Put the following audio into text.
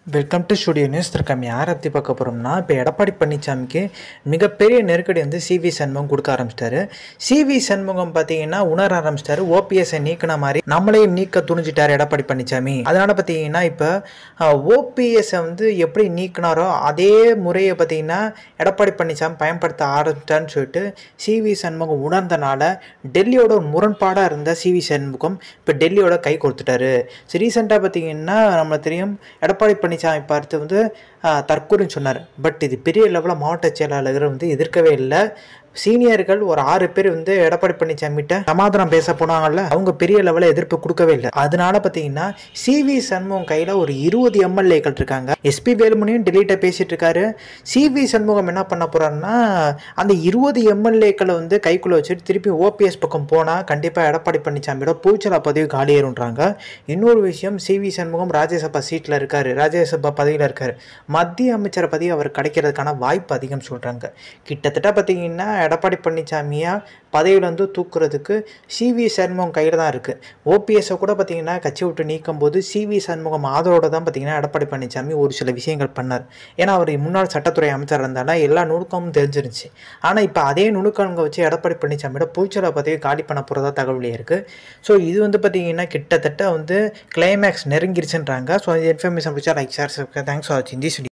Welcome to studio news. இருக்காம யாரை பற்றி பார்க்க போகிறோம்னா, இப்போ எடப்பாடி பழனிசாமிக்கு மிகப்பெரிய நெருக்கடி வந்து சிவி சண்முகம் கொடுக்க ஆரம்பிச்சிட்டாரு. சிவி சண்முகம் பார்த்தீங்கன்னா உணர ஆரம்பிச்சிட்டாரு. ஓபிஎஸ்ஸை நீக்கின மாதிரி நம்மளையும் நீக்க துணிஞ்சிட்டார் எடப்பாடி பழனிசாமி. அதனால் பார்த்தீங்கன்னா இப்போ ஓபிஎஸ்ஸை வந்து எப்படி நீக்கினாரோ அதே முறையை பார்த்தீங்கன்னா எடப்பாடி பழனிசாமி பயன்படுத்த ஆரம்பிச்சிட்டான்னு சொல்லிட்டு சிவி சண்முகம் உணர்ந்தனால டெல்லியோட ஒரு முரண்பாடாக இருந்த சிவி சண்முகம் இப்போ டெல்லியோட கை கொடுத்துட்டாரு. ரீசெண்டாக பார்த்தீங்கன்னா நம்மளுக்கு தெரியும், எடப்பாடி பழனிசாமி பார்த்து வந்து தற்கொலைன்னு சொன்னார். பட் இது பெரிய லெவலில் மாவட்ட செயலாளர்கள் வந்து எதிர்க்கவே இல்லை. சீனியர்கள் ஒரு 6 பேர் வந்து எடப்பாடி பழனிசாமிகிட்ட சமாதானம் பேச போனாங்கல்ல, அவங்க பெரிய லெவலில் எதிர்ப்பு கொடுக்கவே இல்லை. அதனால பார்த்தீங்கன்னா சிவி சண்முகம் கையில் ஒரு 20 எம்எல்ஏக்கள் இருக்காங்க. எஸ்பி வேலுமணியும் டெல்லிட்ட பேசிட்டு இருக்காரு. சிவி சண்முகம் என்ன பண்ண போறாருன்னா, அந்த 20 எம்எல்ஏக்களை வந்து கைக்குள்ள வச்சுட்டு திருப்பி ஓபிஎஸ் பக்கம் போனால் கண்டிப்பாக எடப்பாடி பழனிசாமியோட பூச்சலா பதவி காலியேறுன்றாங்க. இன்னொரு விஷயம், சிவி சண்முகம் ராஜ்யசபா சீட்டில் இருக்காரு, ராஜ்யசபா பதவியில் இருக்காரு. மத்திய அமைச்சர் பதவி அவர் கிடைக்கிறதுக்கான வாய்ப்பு அதிகம் சொல்கிறாங்க. கிட்டத்தட்ட பார்த்தீங்கன்னா எடப்பாடி பழனிசாமியா பதவியில் வந்து தூக்குறதுக்கு சிவி சண்முகம் கையில் தான் இருக்குது. ஓபிஎஸ்ஸை கூட பார்த்தீங்கன்னா கட்சி விட்டு நீக்கும் போது சிவி சண்முகம் ஆதரவோடு தான் பார்த்தீங்கன்னா எடப்பாடி பழனிசாமி ஒரு சில விஷயங்கள் பண்ணார். ஏன்னா அவர் முன்னாள் சட்டத்துறை அமைச்சர் இருந்தாலும் எல்லா நுணுக்கமும் தெரிஞ்சிருந்துச்சு. ஆனால் இப்போ அதே நுணுக்கங்களை வச்சு எடப்பாடி பழனிசாமியோட பூச்சலா பதவி காலி பண்ண போகிறதா தகவல் இருக்குது. ஸோ இது வந்து பார்த்தீங்கன்னா கிட்டத்தட்ட வந்து கிளைமேக்ஸ் நெருங்கிருச்சுன்றாங்க. ஸோ இந்த இன்ஃபர்மேஷன் பிடிச்சா லைக் ஷேர். தேங்க்ஸ் ஃபார் வாட்சிங் திஸ் வீடியோ.